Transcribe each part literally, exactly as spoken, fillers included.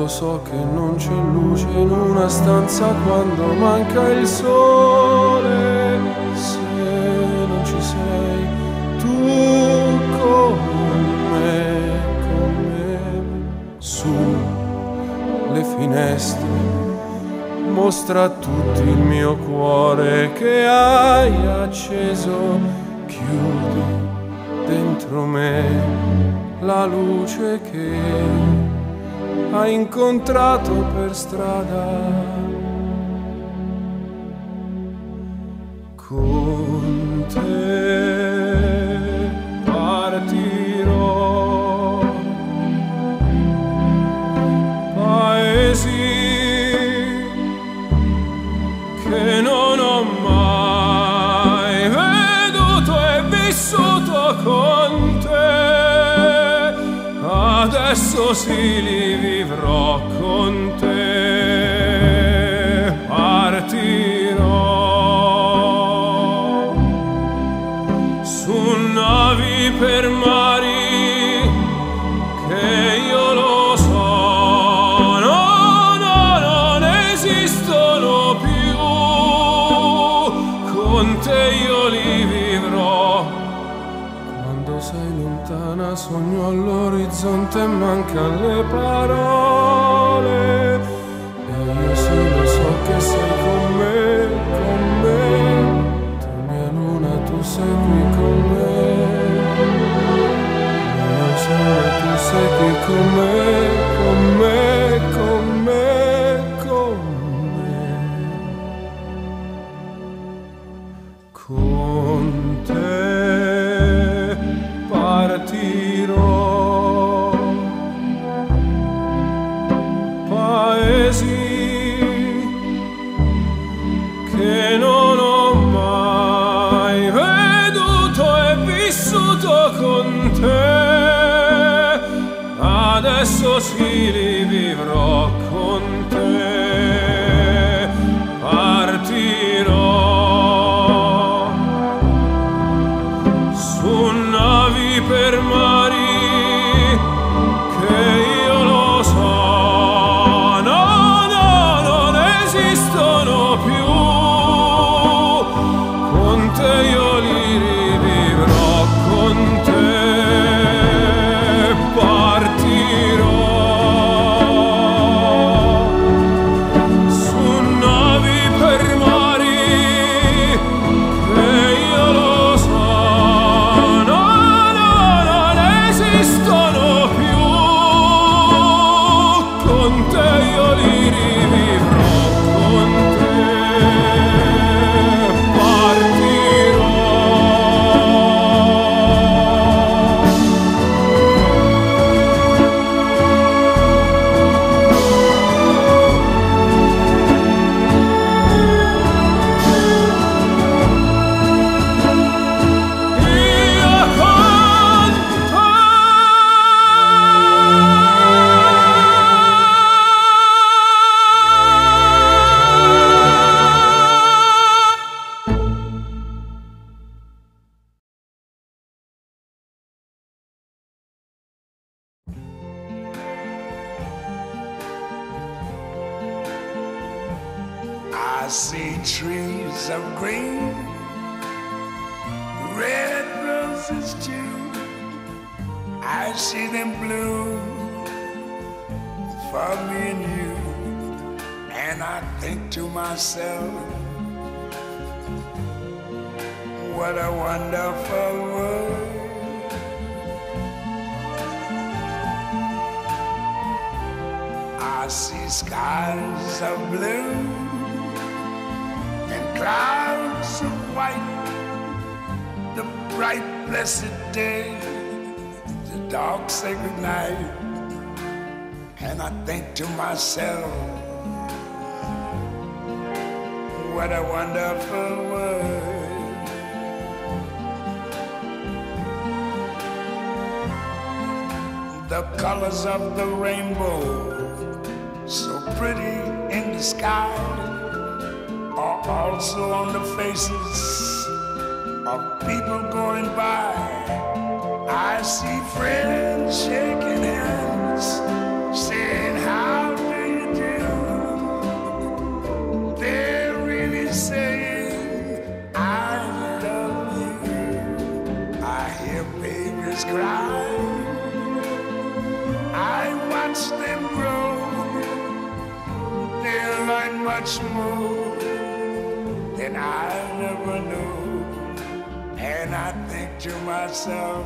so che non c'è luce in una stanza quando manca il sole. Se non ci sei tu con me, con me, su le finestre, mostra a tutti il mio cuore che hai acceso, chiudi dentro me la luce che hai incontrato per strada. Con te partirò, paesi che non ho mai veduto e vissuto con te, adesso sì li vivrò con te. Partirò su navi per mari che io lo so, no, no, non esistono più, con te io li vivrò. Quando sei lontana sogno all'orizzonte e mancan le parole, e io sì lo so che sei con me, con me, tu mia luna, tu sei qui con me, mio sole, tu sei qui con me, con me, con me, con me. Con te partirò, paesi che non ho mai veduto e vissuto con te, adesso sì li vivrò con te. Partirò su navi per mari che io lo so, no, no, non esistono più, con te io li rivivrò, con te partirò su navi per mari che io lo so, no, no, non esistono più, con te io li rivivrò, con te partirò. Io con I see trees of green, red roses too. I see them bloom for me and you. And I think to myself, what a wonderful world. I see skies of blue and clouds of white, the bright blessed day, the dark sacred night. And I think to myself, what a wonderful world. The colors of the rainbow, so pretty in the sky, are also on the faces of people going by. I see friends shaking hands, saying how much more than I never knew. And I think to myself,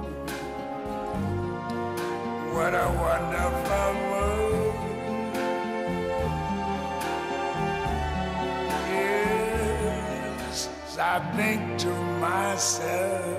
what a wonderful world. Yes, I think to myself,